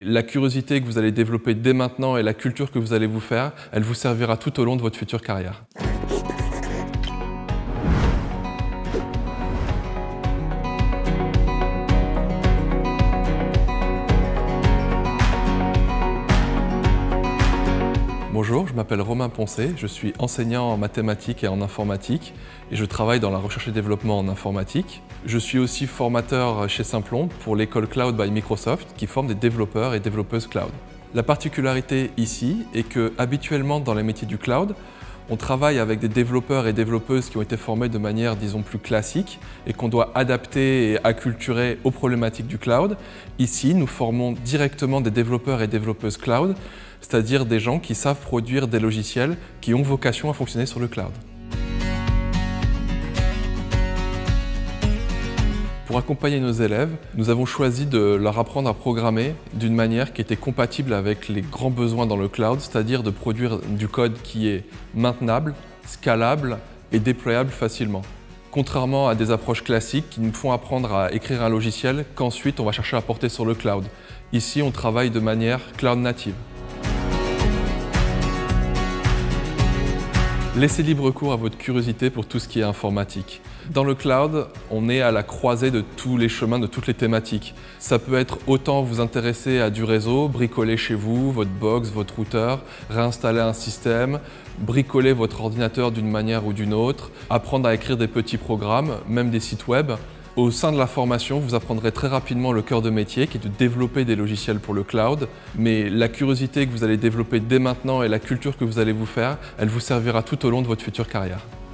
La curiosité que vous allez développer dès maintenant et la culture que vous allez vous faire, elle vous servira tout au long de votre future carrière. Bonjour, je m'appelle Romain Poncet, je suis enseignant en mathématiques et en informatique et je travaille dans la recherche et développement en informatique. Je suis aussi formateur chez Simplon pour l'école Cloud by Microsoft qui forme des développeurs et développeuses cloud. La particularité ici est que habituellement dans les métiers du cloud, on travaille avec des développeurs et développeuses qui ont été formés de manière, disons, plus classique et qu'on doit adapter et acculturer aux problématiques du cloud. Ici, nous formons directement des développeurs et développeuses cloud, c'est-à-dire des gens qui savent produire des logiciels qui ont vocation à fonctionner sur le cloud. Pour accompagner nos élèves, nous avons choisi de leur apprendre à programmer d'une manière qui était compatible avec les grands besoins dans le cloud, c'est-à-dire de produire du code qui est maintenable, scalable et déployable facilement. Contrairement à des approches classiques qui nous font apprendre à écrire un logiciel qu'ensuite on va chercher à porter sur le cloud. Ici, on travaille de manière cloud native. Laissez libre cours à votre curiosité pour tout ce qui est informatique. Dans le cloud, on est à la croisée de tous les chemins, de toutes les thématiques. Ça peut être autant vous intéresser à du réseau, bricoler chez vous, votre box, votre routeur, réinstaller un système, bricoler votre ordinateur d'une manière ou d'une autre, apprendre à écrire des petits programmes, même des sites web. Au sein de la formation, vous apprendrez très rapidement le cœur de métier qui est de développer des logiciels pour le cloud. Mais la curiosité que vous allez développer dès maintenant et la culture que vous allez vous faire, elle vous servira tout au long de votre future carrière.